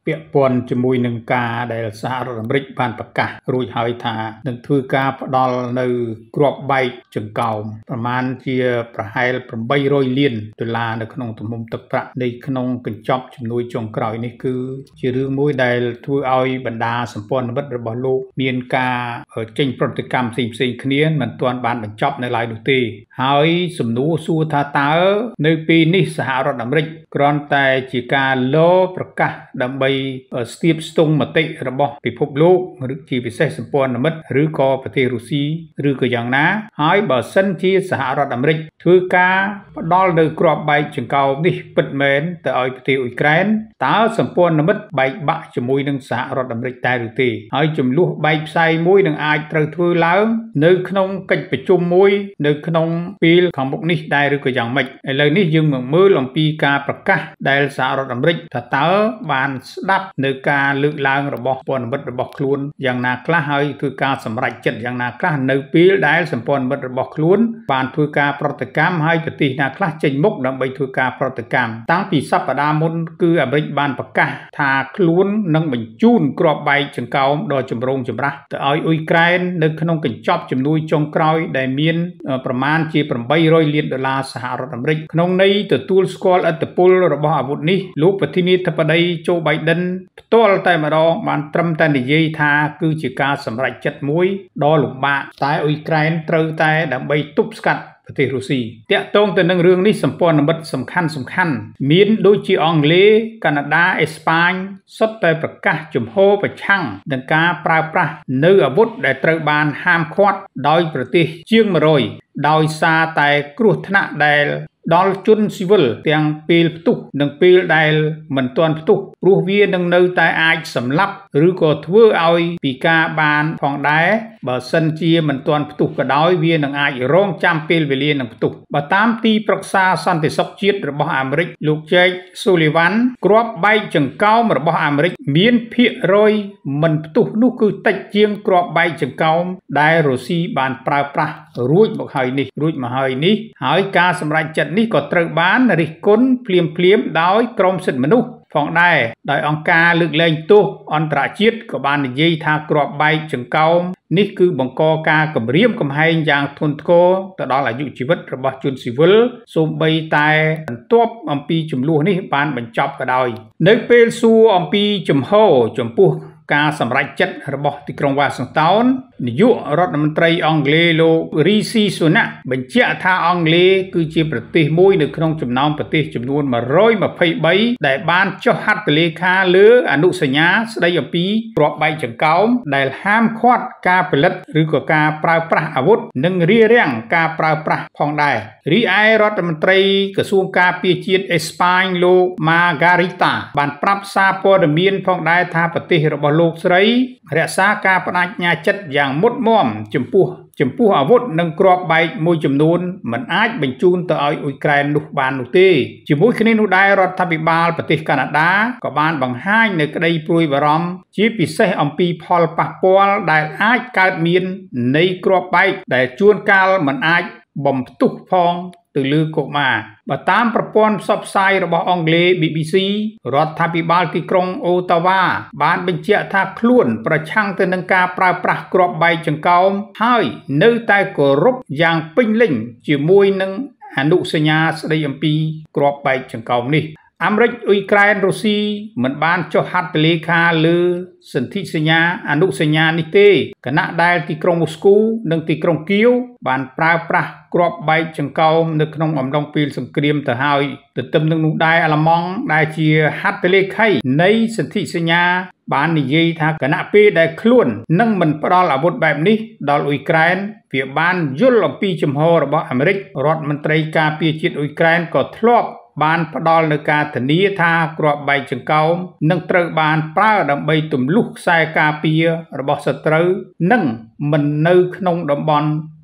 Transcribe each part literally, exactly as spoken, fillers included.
ពាក់ព័ន្ធជាមួយនឹងការដែលសហរដ្ឋអាមេរិកបានប្រកាសរួចហើយថានឹងធ្វើការផ្ដល់នៅគ្រាប់បែកចង្កោមប្រមាណជាប្រហែលeight hundredលានដុល្លារនៅក្នុងទំហំទឹកប្រាក់នៃក្នុងកញ្ចប់ជំនួយចុងក្រោយនេះគឺជារឿងមួយដែលធ្វើឲ្យបណ្ដាសម្ព័ន្ធមិត្តរបស់លោកមានការចេញប្រតិកម្មផ្សេងផ្សេងគ្នាមិនទាន់បានបញ្ចប់នៅឡើយនោះទេហើយសំណួរសួរថាតើនៅពេលនេះសហរដ្ឋអាមេរិកគ្រាន់តែជាការលោប្រកាសដើម្បីស្ទាបស្ទង់មតិរបស់ពិភពលោកឬជាពិសេសសម្ព័ន្ធមិត្តឬក៏ប្រទេសរុស្ស៊ីឬក៏យ៉ាងណាហើយបើសិនជាសហរដ្ឋអាមេរិកធ្វើការផ្ដល់នៅគ្រាប់បែកចង្កោមនេះពិតមែនទៅឲ្យប្រទេសអ៊ុយក្រែនតើសម្ព័ន្ធមិត្តបែកបាក់ជាមួយនឹងសហរដ្ឋអាមេរិកដែរឬទេហើយចំនួនបែកផ្សាយមួយនឹងអាចត្រូវធ្វើឡើងនៅក្នុងកិច្ចប្រជុំមួយនៅក្នុងពេលខាងមុខនេះដែរឬក៏យ៉ាងម៉េចឥឡូវនេះយើងមកមើលអំពីការប្រកាសដែលសហរដ្ឋអាមេរិកថាតើបានស្ដាប់នៅការលើកឡើងរបស់សម្ព័ន្ធមិត្តរបស់ខ្លួនយ៉ាងណាខ្លះហើយធ្វើការសម្រេចចិត្តយ៉ាងណាខ្លះនៅពេលដែលសម្ព័ន្ធមិត្តរបស់ខ្លួនបានធ្វើការប្រតិកម្មហើយប្រទេសណាខ្លះចេញមុខដើម្បីធ្វើការប្រតិកម្មតាំងពីសប្តាហ៍មុនគឺអាមេរិកបានប្រកាសថាខ្លួននឹងបញ្ជូនគ្រាប់បែកចង្កោមដ៏ចម្រូងចម្រាសទៅឲ្យអ៊ុយក្រែននៅក្នុងកញ្ចប់ជំនួយចុងក្រោយដែលមានប្រមាណជាeight hundredលានដុល្លារសហរដ្ឋអាមេរិកក្នុងន័យទទួលស្គាល់ឥទ្ធិពលរបស់អាវុធនេះលោកប្រធានាធិបតីโจ Biden ផ្ទាល់តែម្ដងបានត្រឹមតែនិយាយថាគឺជាការសម្រេចចិត្តមួយដ៏លំបាកតែអ៊ុយក្រែនត្រូវតែដើម្បីទប់ស្កាត់ប្រទេសរុស្ស៊ីតាក់ទងទៅនឹងរឿងនេះសម្ព័ន្ធមិត្តសំខាន់សំខាន់មានដូចជាអង់គ្លេសកាណាដាអេស្ប៉ាញសុទ្ធតែប្រកាសជំហរប្រឆាំងនឹងការប្រើប្រាស់នៅអាវុធដែលត្រូវបានហាមឃាត់ដោយប្រទេសជាងone hundredដោយសារតែគ្រោះថ្នាក់ដែលដល់ជនស៊ីវិលទាំងពេលផ្ទុះនិងពេលដែលមិនទាន់ផ្ទុះព្រោះវានឹងនៅតែអាចសម្លាប់ឬក៏ធ្វើឲ្យពិការបានផងដែរបើសិនជាមិនទាន់ផ្ទុះក៏ដោយវានឹងអាចរងចាំពេលវេលានឹងផ្ទុះបើតាមទីប្រឹក្សាសន្តិសុខជាតិរបស់អាមេរិកលោក Jake Sullivan គ្រាប់បែកចង្កោមរបស់អាមេរិកមានភាគរយមិនផ្ទុះនោះគឺតិចជាងគ្រាប់បែកចង្កោមដែលរុស្ស៊ីបានប្រើប្រាស់រួចមកហើយនេះរួចមកហើយនេះហើយការសម្រេចចិត្តនេះក៏ត្រូវបានរិះគន់ភ្លាមភ្លាមដោយក្រមសិទ្ធិមនុស្សផងដែរដោយអង្គការលើកលែងទោសអន្តរជាតិក៏បាននិយាយថាគ្រាប់បែកចង្កោមនេះគឺបង្កការគំរាមកំហែងយ៉ាងធ្ងន់ធ្ងរទៅដល់អាយុជីវិតរបស់ជនស៊ីវិលសូម្បីតែបន្ទាប់អំពីចំនួននេះបានបញ្ចប់ក៏ដោយនៅពេលសួរអំពីជំហរចំពោះការសម្រេចចិត្តរបស់ទីក្រុង Washington នាយករដ្ឋមន្ត្រីអង់គ្លេសលោក Rishi Sunak បញ្ជាក់ថាអង់គ្លេសគឺជាប្រទេសមួយនៅក្នុងចំណោមប្រទេសចំនួនone hundred twenty-threeដែលបានចុះហត្ថលេខាលើអនុសញ្ញាស្តីអំពីគ្រាប់បែកចង្កោមដែលហាមឃាត់ការផលិតឬក៏ការប្រើប្រាស់អាវុធនិងរារាំងការប្រើប្រាស់ផងដែររីឯរដ្ឋមន្ត្រីក្រសួងការពារជាតិអេស្ប៉ាញលោក Margarita បានប្រាប់សារព័ត៌មានផងដែរថាប្រទេសរបស់លោកស្រីរក្សាការបដិញ្ញាចិត្តយ៉ាងមុតមាំចំពោះចំពោះអាវុធនិងគ្រាប់បែកមួយចំនួនមិនអាចបញ្ជូនទៅឲ្យអ៊ុយក្រែននោះបាននោះទេជាមួយគ្នានោះដែររដ្ឋាភិបាលប្រទេសកាណាដាក៏បានបង្ហាញនៅក្តីព្រួយបារម្ភជាពិសេសអំពីផលប៉ះពាល់ដែលអាចកើតមាននៃគ្រាប់បែកដែលជួនកាលមិនអាចបំផ្ទុះផងទៅលើកុមារបើតាមប្រព័ន្ធផ្សព្វផ្សាយរបស់អង់គ្លេស B B C រដ្ឋាភិបាលទីក្រុងអូតាវ៉ាបានបញ្ជាក់ថាខ្លួនប្រឆាំងទៅនឹងការប្រើប្រាស់គ្រាប់បែកចង្កោមហើយនៅតែគោរពយ៉ាងពេញលេញជាមួយនឹងអនុសញ្ញាស្តីអំពីគ្រាប់បែកចង្កោមនេះអាមេរិកអ៊ុយក្រែនរុស្ស៊ីមិនបានចុះហត្ថលេខាលើសន្ធិសញ្ញាអនុសញ្ញានេះទេខណៈដែលទីក្រុងមូស្គូនិងទីក្រុងគៀវបានប្រើប្រាស់គ្រាប់បែកចង្កោមនៅក្នុងអំឡុងពេលសង្គ្រាមទៅហើយទន្ទឹមនឹងនោះដែរអាល្លឺម៉ង់ដែលជាហត្ថលេខីនៃសន្ធិសញ្ញាបាននិយាយថាគណៈពេលដែលខ្លួននឹងមិនផ្ដល់អាវុធបែបនេះដល់អ៊ុយក្រែនវាបានយល់អំពីជំហររបស់អាមេរិករដ្ឋមន្ត្រីការពារជាតិអ៊ុយក្រែនក៏ធ្លាប់បានផ្ដល់នូវការធានាថាគ្រាប់បែកចង្កោមនឹងត្រូវបានប្រើដើម្បីទម្លុះខ្សែការពាររបស់សត្រូវនិងមិននៅក្នុងតំបន់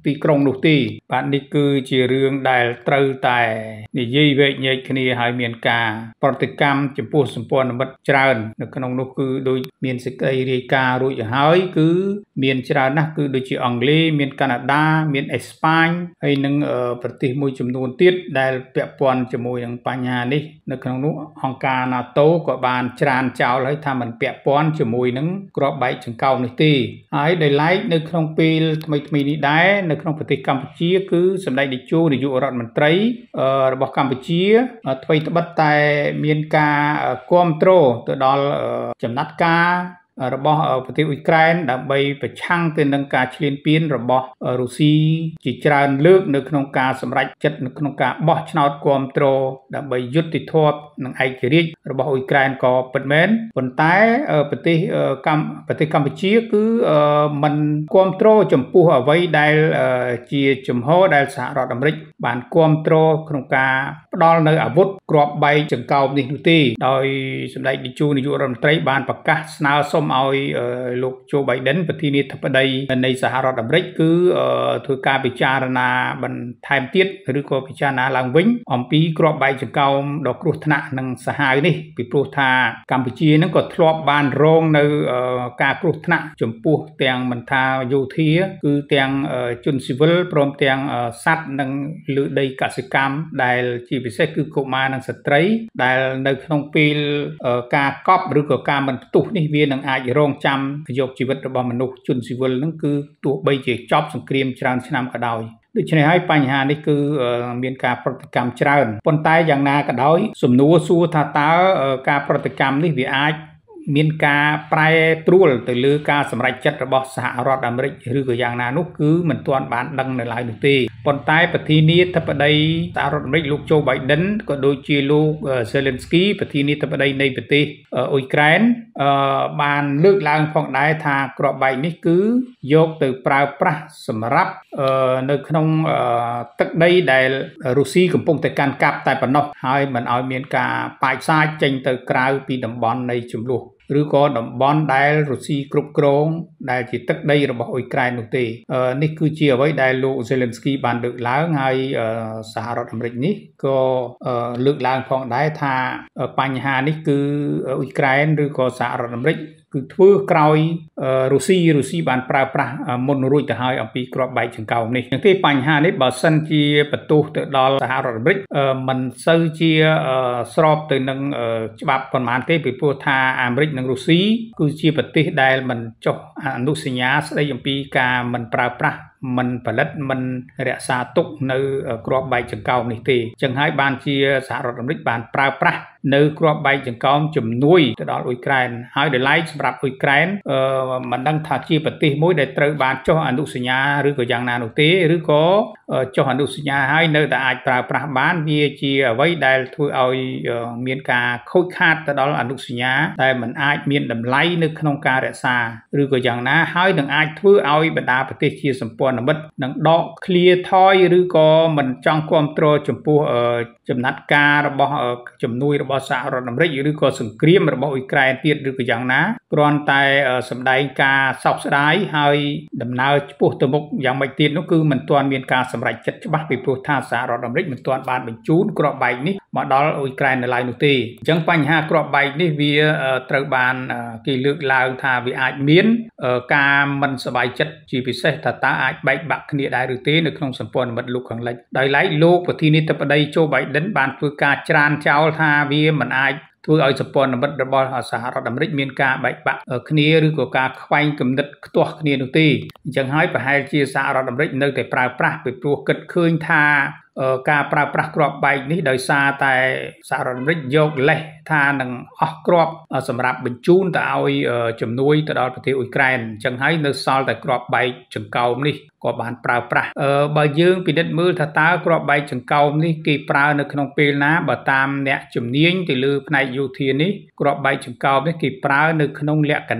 ទីក្រុងនោះទេបាទនេះគឺជារឿងដែលត្រូវតែនិយាយវែកញែកគ្នាហើយមានការប្រតិកម្មចំពោះសម្ព័ន្ធមិត្តច្រើននៅក្នុងនោះគឺដូចមានសេចក្តីរាយការណ៍រួចទៅហើយគឺមានច្រើនណាស់គឺដូចជាអង់គ្លេសមានកាណាដាមានអេស្ប៉ាញហើយនឹងប្រទេសមួយចំនួនទៀតដែលពាក់ព័ន្ធជាមួយនឹងបញ្ហានេះនៅក្នុងនោះអង្គការ NATO ក៏បានច្រានចោលហើយថាมันពាក់ព័ន្ធជាមួយនឹងគ្រាប់បែកចង្កោមនេះទេហើយដោយឡែកនៅក្នុងពេលថ្មីថ្មីនេះដែរនៅក្នុងប្រទេសកម្ពុជាគឺសម្ដេចតេជោនាយករដ្ឋមន្ត្រីរបស់កម្ពុជាថ្មីត្បិតតែមានការគាំទ្រទៅដល់ចំណាត់ការរបស់ប្រទេសអ៊ុយក្រែនដើម្បីប្រឆាំងទៅនឹងការឈ្លានពានរបស់រុស្ស៊ីជាច្រើនលើកនៅក្នុងការសម្រេចចិត្តនៅក្នុងការបោះឆ្នោតគាំទ្រដើម្បីយុត្តិធម៌និងឯករាជ្យរបស់អ៊ុយក្រែនក៏ពិតមែនប៉ុន្តែប្រទេសកម្ពុជាប្រទេសកម្ពុជាគឺមិនគាំទ្រចំពោះអ្វីដែលជាជំហរដែលសហរដ្ឋអាមេរិកបានគាំទ្រក្នុងការផ្ដល់នៅអាវុធគ្រាប់បែកចង្កោមនេះនោះទេដោយសម្ដេចតេជោនាយករដ្ឋមន្ត្រីបានប្រកាសស្នើសុំឲ្យលោក Joe Biden ប្រធានាធិបតីនៃសហរដ្ឋអាមេរិកគឺធ្វើការពិចារណាបន្ថែមទៀតឬក៏ពិចារណាឡើងវិញអំពីគ្រាប់បែកចង្កោមដ៏គ្រោះថ្នាក់និងសាហាវនេះពីព្រោះថាកម្ពុជានឹងក៏ធ្លាប់បានរងនៅការគ្រោះថ្នាក់ចំពោះទាំងមិនថាយោធាគឺទាំងជនស៊ីវិលព្រមទាំងសត្វនិងលើដីកសិកម្មដែលជាពិសេសគឺកុមារនិងស្ត្រីដែលនៅក្នុងពេលការកប់ឬក៏ការមិនផ្ទុះនេះវានឹងអាចរងចាំយកជីវិតរបស់មនុស្សជនស៊ីវិលនឹងគឺទោះបីជាចប់សង្គ្រាមច្រើនឆ្នាំក៏ដោយដូច្នេះហើយបញ្ហានេះគឺមានការប្រតិកម្មច្រើនប៉ុន្តែយ៉ាងណាក៏ដោយសំណួរសួរថាតើការប្រតិកម្មនេះវាអាចមានការប្រែប្រួលទៅលើការសម្រេចចិត្តរបស់សហរដ្ឋអាមេរិកឬក៏យ៉ាងណានោះគឺមិនទាន់បានដឹងនៅឡើយនោះទេប៉ុន្តែប្រធានាធិបតីសហរដ្ឋអាមេរិកលោក Joe Biden ក៏ដូចជាលោក Zelensky ប្រធានាធិបតីនៃប្រទេសអ៊ុយក្រែនបានលើកឡើងផងដែរថាគ្រាប់បែកនេះគឺយកទៅប្រើប្រាស់សម្រាប់នៅក្នុងទឹកដីដែលរុស្ស៊ីកំពុងតែកាន់កាប់តែប៉ុណ្ណោះហើយមិនឲ្យមានការប៉ាចសាចចេញទៅក្រៅពីតំបន់នៃជម្លោះឬក៏តំបន់ដែលរុស្ស៊ីគ្រប់គ្រងដែលជាទឹកដីរបស់អ៊ុយក្រែននោះទេនេះគឺជាអ្វីដែលលោក Zelensky បានលើកឡើងហើយសហរដ្ឋអាមេរិកនេះក៏លើកឡើងផងដែរថាបញ្ហានេះគឺអ៊ុយក្រែនឬក៏សហរដ្ឋអាមេរិកគឺធ្វើក្រោយរុស្ស៊ីរុស្ស៊ីបានប្រើប្រាស់មុនរួចទៅហើយអំពីគ្រាប់បែកចង្កោមនេះទាំងទីបញ្ហានេះបើសិនជាបន្ទោសទៅដល់សហរដ្ឋអាមេរិកមិនសូវជាស្របទៅនឹងច្បាប់ប៉ុន្មានទេពីព្រោះថាអាមេរិកនិងរុស្ស៊ីគឺជាប្រទេសដែលមិនចុះអនុសញ្ញាស្ដីអំពីការមិនប្រើប្រាស់មិនផលិតមិនរក្សាទុកនៅគ្រាប់បែកចង្កោមនេះទេអញ្ចឹងហើយបានជាសហរដ្ឋអាមេរិកបានប្រើប្រាស់នៅគ្រាប់បែកចង្កោមជំនួយទៅដល់អ៊ុយក្រែនហើយដោយឡែកសម្រាប់អ៊ុយក្រែនមិនដឹងថាជាប្រទេសមួយដែលត្រូវបានចុះអនុសញ្ញាឬក៏យ៉ាងណានោះទេឬក៏ចុះអនុសញ្ញាហើយនៅតែអាចប្រើប្រាស់បានវាជាអ្វីដែលធ្វើឲ្យមានការខូចខាតទៅដល់អនុសញ្ញាដែលមិនអាចមានតម្លៃនៅក្នុងការរក្សាឬក៏យ៉ាងណាហើយនឹងអាចធ្វើឲ្យបណ្ដាប្រទេសជាសម្ព័ន្ធមិត្តនឹងដកឃ្លាថយឬក៏មិនចង់គ្រប់គ្រងចំពោះចំណាត់ការរបស់ជំនួយរបស់សហរដ្ឋអាមេរិកឬក៏សង្គ្រាមរបស់អ៊ុយក្រែនទៀតឬក៏យ៉ាងណាគ្រាន់តែសម្ដែងការសោកស្ដាយហើយដំណើរឆ្ពោះទៅមុខយ៉ាងម៉េចទៀតនោះគឺមិនទាន់មានការសម្រេចចិត្តច្បាស់ពីព្រោះថាសហរដ្ឋអាមេរិកមិនទាន់បានបញ្ជូនគ្រាប់បែកនេះមកដល់អ៊ុយក្រែននៅឡើយនោះទេអញ្ចឹងបញ្ហាគ្រាប់បែកនេះវាត្រូវបានគេលើកឡើងថាវាអាចមានការមិនសប្បាយចិត្តជាពិសេសថាតើអាចបែកបាក់គ្នាដែរឬទេនៅក្នុងសម្ព័ន្ធមិត្តលោកខាងលិចដោយឡែកលោកប្រធានាធិបតី Joe Biden បានធ្វើការច្រានចោលថាវាមិនអាចធ្វើឲ្យសម្ព័ន្ធមិត្តរបស់សហរដ្ឋអាមេរិកមានការបែកបាក់គ្នាឬក៏ការខ្វែងគំនិតខ្ទាស់គ្នានោះទេអញ្ចឹងហើយប្រហែលជាសហរដ្ឋអាមេរិកនៅតែប្រើប្រាស់ពីព្រោះគិតឃើញថាការប្រើប្រាស់គ្រាប់បែកនេះដោយសារតែសហរដ្ឋអាមេរិកយកលេសថានឹងអស់គ្រាប់សម្រាប់បញ្ជូនទៅឲ្យជំនួយទៅដល់ប្រទេសអ៊ុយក្រែនអញ្ចឹងហើយនៅសល់តែគ្រាប់បែកចង្កោមនេះក៏បានប្រើប្រាស់បើយើងពិនិត្យមើលថាតើគ្រាប់បែកចង្កោមនេះគេប្រើនៅក្នុងពេលណាបើតាមអ្នកជំនាញទៅលើផ្នែកយោធានេះគ្រាប់បែកចង្កោមនេះគេប្រើនៅក្នុងលក្ខណៈ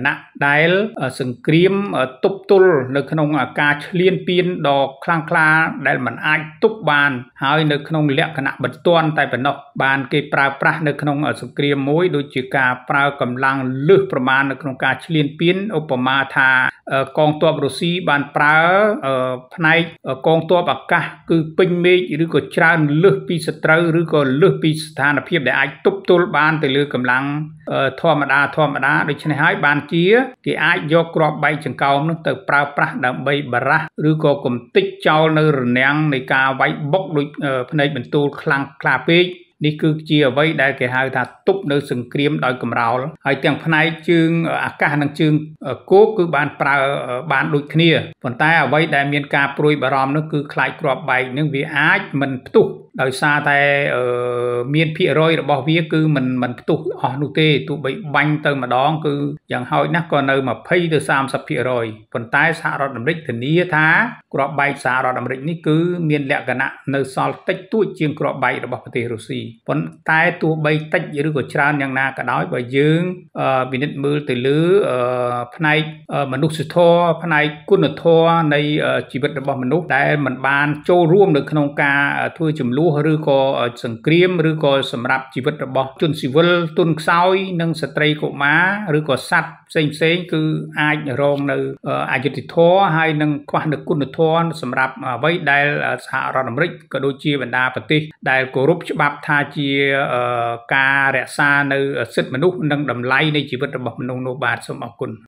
ដែលសង្គ្រាមទប់ទល់នៅក្នុងការឈ្លានពានដ៏ខ្លាំងក្លាដែលមិនអាចទប់បានហើយនៅក្នុងលក្ខណៈបន្ទាន់តែប៉ុណ្ណោះបានគេប្រើប្រាស់នៅក្នុងសង្គ្រាមមួយដូចជាការប្រើកម្លាំងលើសប្រមាណនៅក្នុងការឈ្លានពានឧបមាថាកងទ័ពរុស្ស៊ីបានប្រើផ្នែកកងទ័ពអាកាសគឺពេញមេឃឬក៏ច្រើនលើសពីសត្រូវឬក៏លើសពីស្ថានភាពដែលអាចទប់ទល់បានទៅលើកម្លាំងធម្មតាធម្មតាដូច្នេះហើយបានជាគេអាចយកគ្រាប់បែកចង្កោមនោះទៅប្រើប្រាស់ដើម្បីបារះឬក៏កំទេចចោលនៅរនាំងនៃការវាយបុកដូចភ្នែកបន្ទូលខ្លាំងក្លាពេកនេះគឺជាអ្វីដែលគេហៅថាទប់នៅសង្គ្រាមដោយកម្រោលហើយទាំងផ្នែកជើងអាកាសនិងជើងគោកគឺបានប្រើបានដូចគ្នាប៉ុន្តែអ្វីដែលមានការព្រួយបារម្ភនោះគឺខ្លាចគ្រាប់បែកនឹងវាអាចមិនផ្ទុះដោយសារតែមានភាគរយរបស់វាគឺមិនមិនផ្ទុះអស់នោះទេទោះបីបាញ់ទៅម្ដងគឺយ៉ាងហោចណាស់ក៏នៅยี่สิบទៅสามสิบភាគរយប៉ុន្តែសហរដ្ឋអាមេរិកធានាថាគ្រាប់បែកសហរដ្ឋអាមេរិកនេះគឺមានលក្ខណៈនៅសល់តិចតួចជាងគ្រាប់បែករបស់ប្រទេសរុស្ស៊ីប៉ុន្តែទោះបីតិចឬក៏ច្រើនយ៉ាងណាក៏ដោយបើយើងពិនិត្យមើលទៅលើផ្នែកមនុស្សធម៌ផ្នែកគុណធម៌នៃជីវិតរបស់មនុស្សដែលមិនបានចូលរួមនៅក្នុងការធ្វើចំនួនឬក៏សង្គ្រាមឬក៏សម្រាប់ជីវិតរបស់ជនស៊ីវិលទុនខ្សោយនិងស្ត្រីកុមារឬក៏សត្វផ្សេងផ្សេងគឺអាចរងនៅអយុត្តិធម៌ហើយនឹងខ្វះនៅគុណធម៌សម្រាប់អ្វីដែលសហរដ្ឋអាមេរិកក៏ដូចជាបណ្ដាប្រទេសដែលគោរពច្បាប់ថាជាការរក្សានៅសិទ្ធិមនុស្សនិងតម្លៃនៃជីវិតរបស់មនុស្សនោះបាទសូមអរគុណ